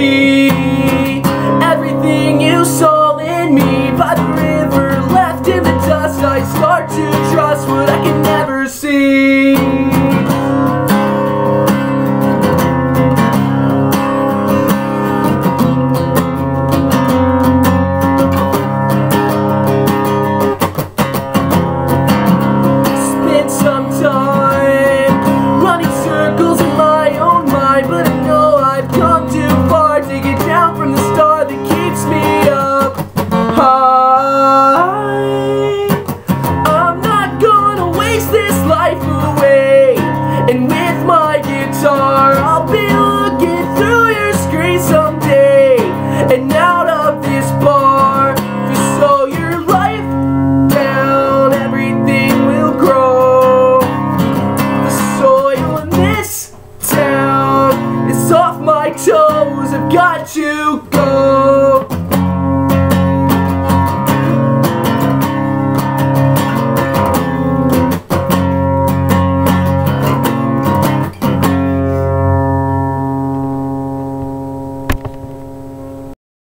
be everything you saw in me. By the river left in the dust, I start to trust what I can never see. Spent some time running circles in my own mind, but I know I've come too far to get down from the star that keeps me up high. I'm not gonna waste this life away, and with my guitar I'll be looking through your screen someday, and out of this bar, if you slow your life down, everything will grow. The soil in this town is off my toes, I've got to go.